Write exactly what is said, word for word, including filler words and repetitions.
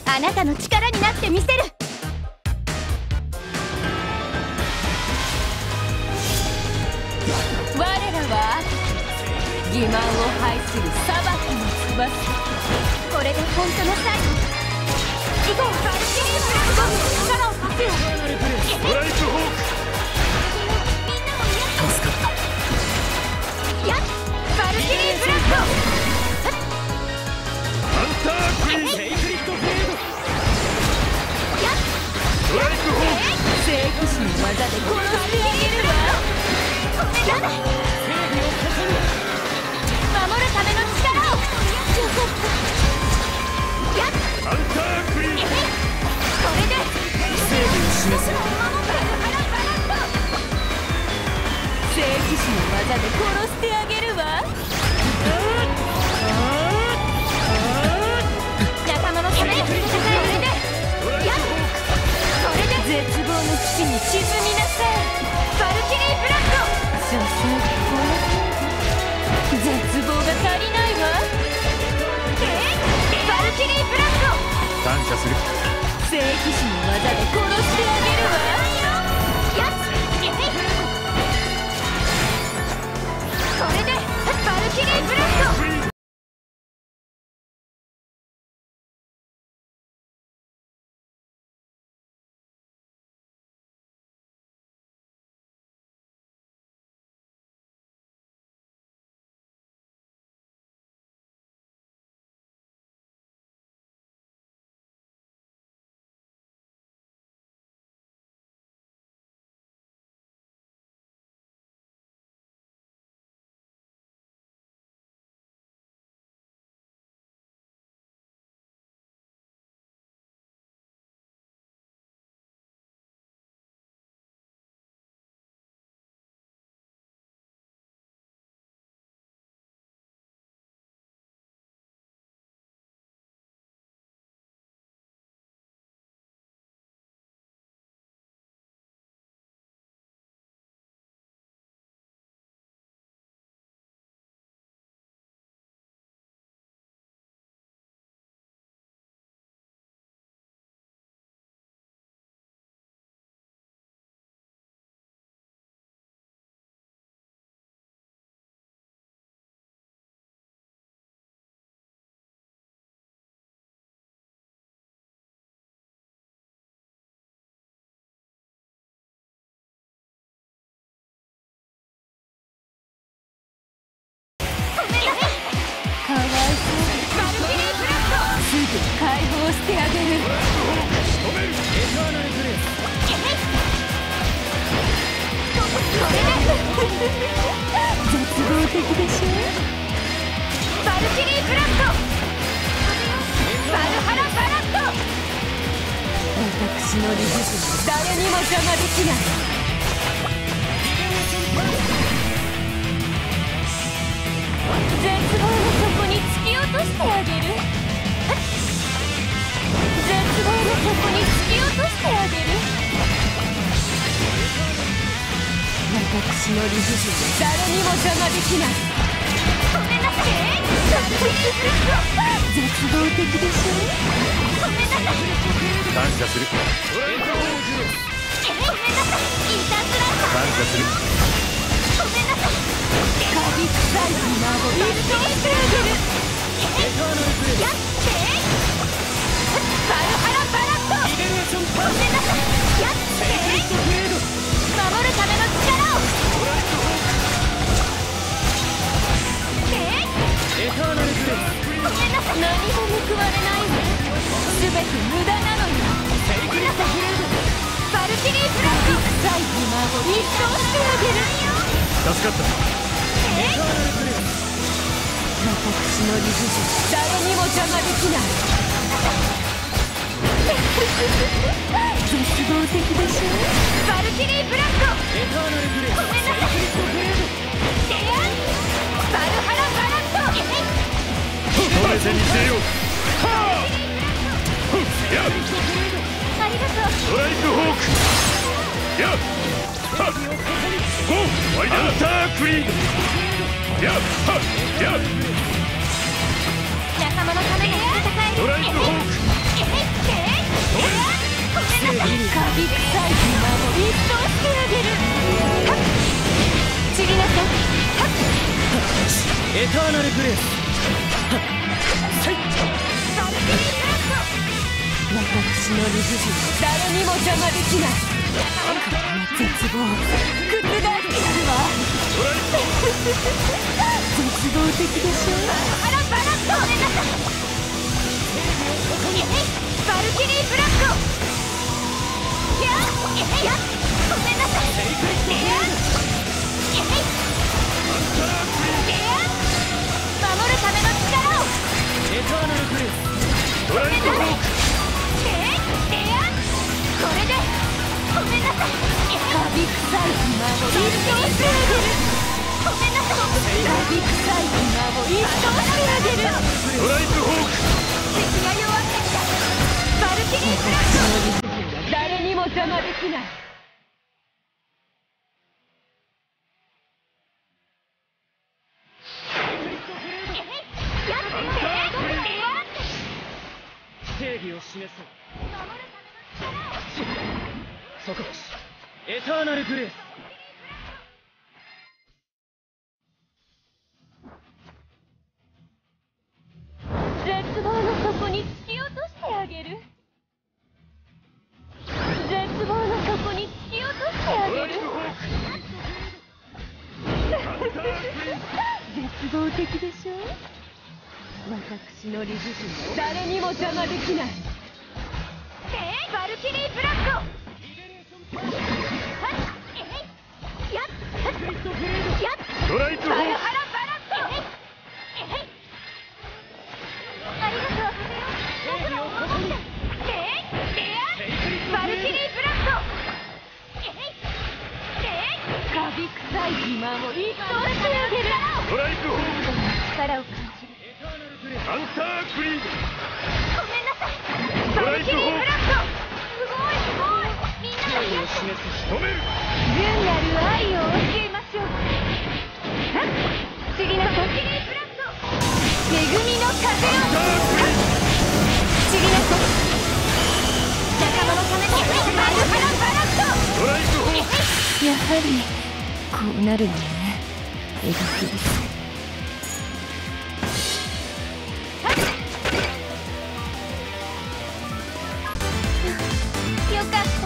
あなたの力になってみせる。我らは欺瞞を排する裁きの翼。これで本当の最後。以後バルキリーブラッドの力を貸すよ。 ストライクホーク。 みんなを癒や助かった。 やっバルキリーブラッド。 ハンタークイーンセイクリッドフェード。 やっストライクホーク。 聖騎士の技で殺してあげるわ。やだ、守るための力を。やっハンタークイーン。 これで正義を示せ。 聖騎士の技で殺してあげるわ。仲間のために戦え。これでやっこれで絶望の淵に沈みなさい。バルキリーブラッド。所詮これ絶望が足りないわ。バルキリーブラッド。 感謝する。 聖騎士の技で殺してあげるわ。やっこれでバルキリーブラッド。かわいそう。バルキリーブラッド。すぐ解放してあげる。 止める。エターナルブレス。 これで絶望的でしょ。バルキリーブラッド。バルハラバラッド。私の理不尽誰にも邪魔できない。絶望の底に突き落としてあげる。絶望の底に突き落としてあげる。私の理不尽誰にも邪魔できない。ごめんなさい。絶望的でしょ。ごめんなさい。 感謝する。 ごめんなさい。いたずら感謝する。 ごめんなさい。カビ臭い魔を一掃してあげる。やってバルハラバラット。ごめんなさい。やって守るための力を。 エターナルブレス。 ごめんなさい。何も報われないわ。全て無駄なのよ。ごめんなさい。バルキリーブラッド。カビ臭い魔を一掃してあげる。 助かった。 私の理不尽誰にも邪魔できない。絶望的でしょ。バルキリーブラッド。ごめんなさい。バルハラバラッド。 止めてみせよう。やっありがとう。 ストライクホーク。やっはっゴーハンタークリーン。やっはっやっ仲間のために戦える。 ストライクホーク。 ターナルブレイス。 バルキリーブラスト。私の理不尽は誰にも邪魔できない。この絶望覆ってやるわ。絶望的でしょ。あらバラッと。ごめんなさい。バルキリーブラスト。やっやっごめんなさい。やっ守るための力を。 エターナルブレイス。 ドライブホーク。 これでごめんなさい。カビ臭い今を一生してあげる。ごめんなさい。カビ臭い今を一生してあげる。 ドライブホーク。 敵が弱ってきた。バルキリーブラスト。誰にも邪魔できない。 正義を示そう。そこエターナルグレース。 絶望の底に突き落としてあげる。絶望の底に突き落としてあげる。絶望的でしょ。私の理不尽は誰にも邪魔できない。バルキリーブラスト。 ドライブホーク。 バルハラバラット。ありがとう。バルキリーブラスト。カビ臭い自慢を一掃してあげる。 ドライブホーク。 力を感じる。 ハンタークリード。 ごめんなさい。バルキリーブラスト。すごいすごい。みんなの癒やし。 仕留める。 純なる愛を教えましょう。不思議なバルキリーブラスト。恵みの風を。不思議な子。仲間のためにバルハラバラット。 ドライブホーク。 やはりこうなるのね。描きです。よかった。